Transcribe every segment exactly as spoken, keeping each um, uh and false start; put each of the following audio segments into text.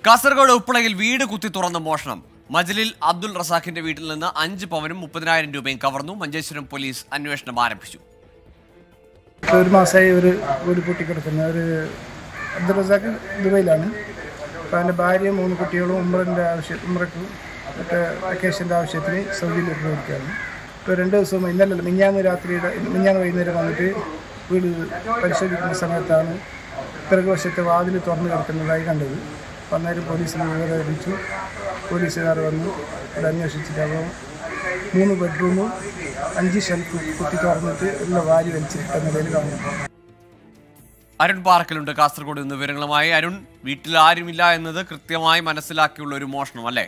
കാസർഗോഡ് ഉപ്പളയിൽ വീട് കുത്തി തുറന്ന മോഷണം. മജ്ലിൽ അബ്ദുൾ റസാഖിന്റെ വീട്ടിൽ നിന്ന് അഞ്ച് പവനും മുപ്പതിനായിരം രൂപയും കവർന്നു. മഞ്ചേശ്വരം പോലീസ് അന്വേഷണം ആരംഭിച്ചു. ഒരു മാസമായി ഒരു വീട് പൊട്ടിക്കിടക്കുന്ന ഒരു അബ്ദുൾ റസാഖ് ദുബൈയിലാണ്. അപ്പോൾ അതിൻ്റെ ഭാര്യ മൂന്ന് കുട്ടികളും ഉമ്രൻ്റെ ആവശ്യം ഉമ്രക്ക് മറ്റേ വെക്കേഷൻ്റെ ആവശ്യത്തിന് സൗദിയിലേക്ക് പോയിരിക്കുകയാണ്. ഇപ്പോൾ രണ്ട് ദിവസം ഇന്നലെ മിഞ്ഞാന്ന് രാത്രിയുടെ മിഞ്ഞാന്ന് വൈകുന്നേരം വന്നിട്ട് വീട് പരിശോധിക്കുന്ന സമയത്താണ് പിറകുവശത്തെ വാതിൽ തുറന്നു കിടക്കുന്നതായി കണ്ടത്. അന്നേരം പോലീസിന് വിവരം അറിയിച്ചു. പോലീസുകാർ വന്നു ഇവിടെ അന്വേഷിച്ചിട്ട് അപ്പോൾ മൂന്ന് ബെഡ്റൂമും അഞ്ച് ഷെൽഫ് കുത്തി തുറന്നിട്ട് എല്ലാം വാരി വലിച്ചിട്ട നിലയിൽ കാണുന്നു. അരുൺ പാറക്കലുണ്ട് കാസർഗോഡ് നിന്ന് വിവരങ്ങളുമായി. അരുൺ, വീട്ടിൽ ആരുമില്ല എന്നത് കൃത്യമായി മനസ്സിലാക്കിയുള്ള ഒരു മോഷണം അല്ലേ?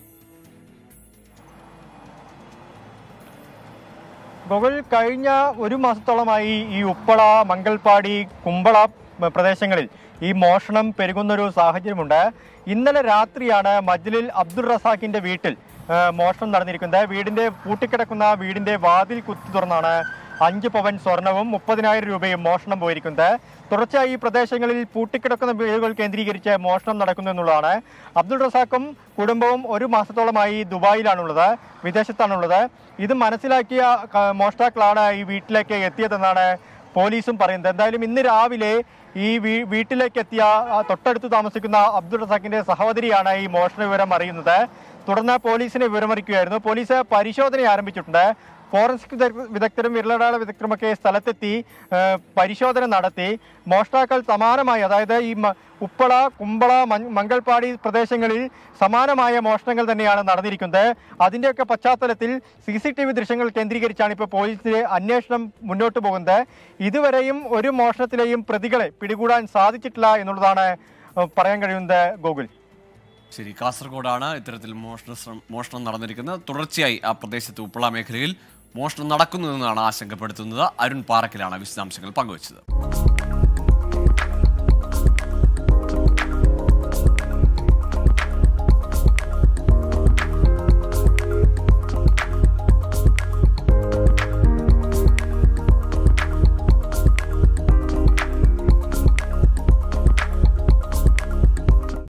ഗോകുൽ, കഴിഞ്ഞ ഒരു മാസത്തോളമായി ഈ ഉപ്പള, മംഗൽപാടി, കുമ്പള പ്രദേശങ്ങളിൽ ഈ മോഷണം പെരുകുന്നൊരു സാഹചര്യമുണ്ട്. ഇന്നലെ രാത്രിയാണ് മജ്ലിൽ അബ്ദുൾ റസാഖിന്റെ വീട്ടിൽ മോഷണം നടന്നിരിക്കുന്നത്. വീടിന്റെ പൂട്ടിക്കിടക്കുന്ന വീടിന്റെ വാതിൽ കുത്തി തുറന്നാണ് അഞ്ച് പവൻ സ്വർണവും മുപ്പതിനായിരം രൂപയും മോഷണം പോയിരിക്കുന്നത്. തുടർച്ചയായി ഈ പ്രദേശങ്ങളിൽ പൂട്ടിക്കിടക്കുന്ന വീടുകൾ കേന്ദ്രീകരിച്ച് മോഷണം നടക്കുന്നു എന്നുള്ളതാണ്. അബ്ദുൾ റസാഖും കുടുംബവും ഒരു മാസത്തോളമായി ദുബായിലാണുള്ളത്, വിദേശത്താണുള്ളത്. ഇത് മനസ്സിലാക്കിയ മോഷ്ടാക്കളാണ് ഈ വീട്ടിലേക്ക് എത്തിയതെന്നാണ് പോലീസും പറയുന്നത്. എന്തായാലും ഇന്ന് രാവിലെ ഈ വീട്ടിലേക്ക് എത്തിയ തൊട്ടടുത്ത് താമസിക്കുന്ന അബ്ദുൾ റസാഖിന്റെ സഹോദരിയാണ് ഈ മോഷണ വിവരം അറിയുന്നത്. തുടർന്ന് പോലീസിനെ വിവരമറിയിക്കുകയായിരുന്നു. പോലീസ് പരിശോധന ആരംഭിച്ചിട്ടുണ്ട്. ഫോറൻസിക് വിദഗ്ധരും വിരലടയാള വിദഗ്ധരുമൊക്കെ സ്ഥലത്തെത്തി പരിശോധന നടത്തി. മോഷ്ടാക്കൾ സമാനമായി, അതായത് ഈ ഉപ്പള, കുമ്പള, മംഗൾപാടി പ്രദേശങ്ങളിൽ സമാനമായ മോഷണങ്ങൾ തന്നെയാണ് നടന്നിരിക്കുന്നത്. അതിൻ്റെയൊക്കെ പശ്ചാത്തലത്തിൽ സി സി ടി വി ദൃശ്യങ്ങൾ കേന്ദ്രീകരിച്ചാണ് ഇപ്പോൾ പോലീസിന്റെ അന്വേഷണം മുന്നോട്ട് പോകുന്നത്. ഇതുവരെയും ഒരു മോഷണത്തിലെയും പ്രതികളെ പിടികൂടാൻ സാധിച്ചിട്ടില്ല എന്നുള്ളതാണ് പറയാൻ കഴിയുന്നത്. ഗോകുൽ, ശരി, കാസർഗോഡാണ് ഇത്തരത്തിൽ മോഷണ മോഷണം നടന്നിരിക്കുന്നത്. തുടർച്ചയായി ആ പ്രദേശത്ത് ഉപ്പള മേഖലയിൽ മോഷണം നടക്കുന്നു എന്നാണ് ആശങ്കപ്പെടുത്തുന്നത്. അരുൺ പാറക്കലാണ് വിശദാംശങ്ങൾ പങ്കുവച്ചത്.